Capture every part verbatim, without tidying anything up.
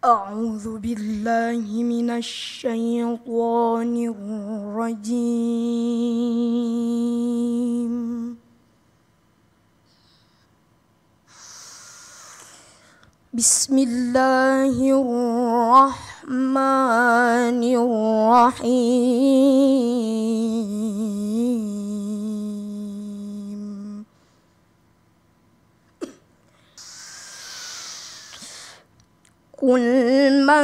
أعوذ بالله من الشيطان الرجيم. بسم الله الرحمن الرحيم. قل من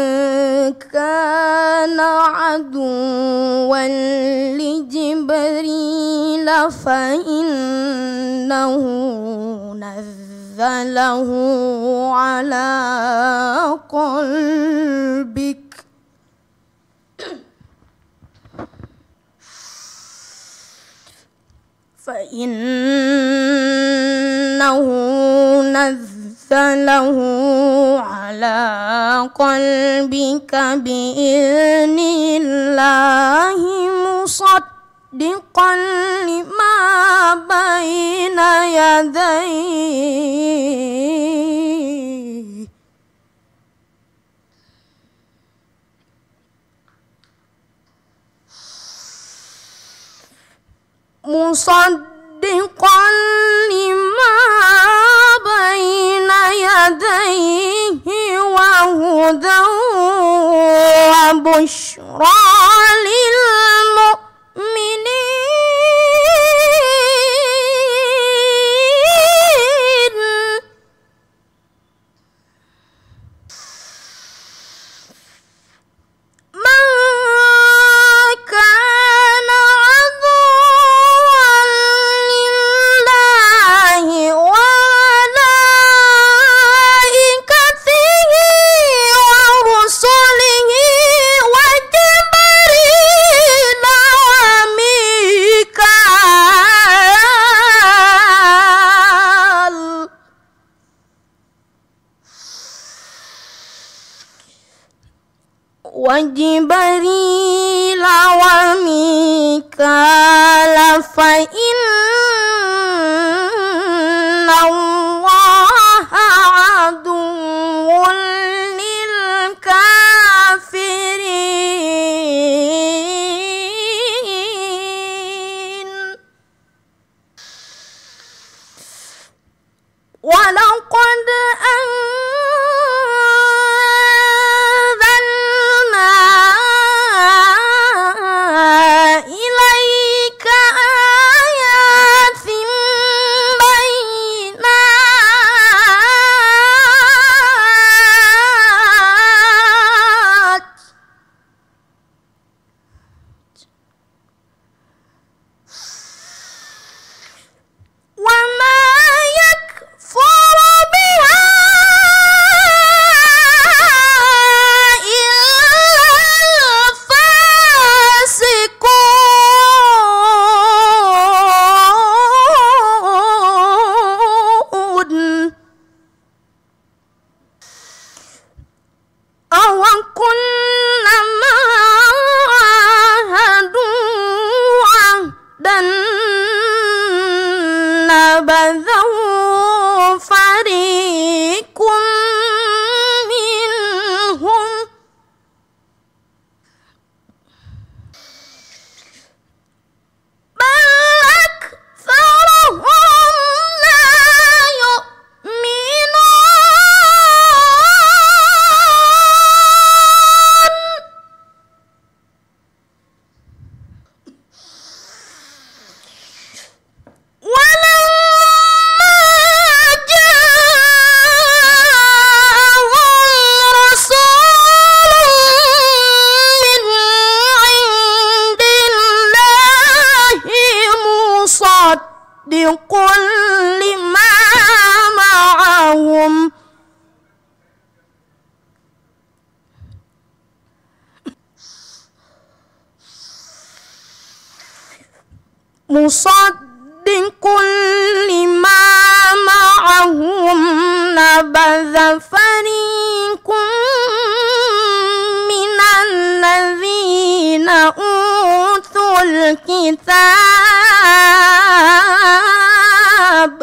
كان عدوا لجبريل فإنه نزله على قلبك فإنه نزله على قلبك بإذن الله مصدقا لما بين يديه مصدقا لما بين يديه وهدى وبشرى للمؤمنين. من كان عدوا لله وملائكته ورسله وجبريل وميكال وجبريل وميكال فإن الله عدو للكافرين. ولقد أنزلنا إليك آيات بينات وما يكفر بها إلا الفاسقون. أو كلما عاهدوا عهدا نبذه فريق منهم بل أكثرهم لا يؤمنون. ولما جاءهم رسول من عند الله مصدق لما معهم مصدق لما معهم نبذ فريق من الذين أوتوا الكتاب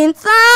الكتاب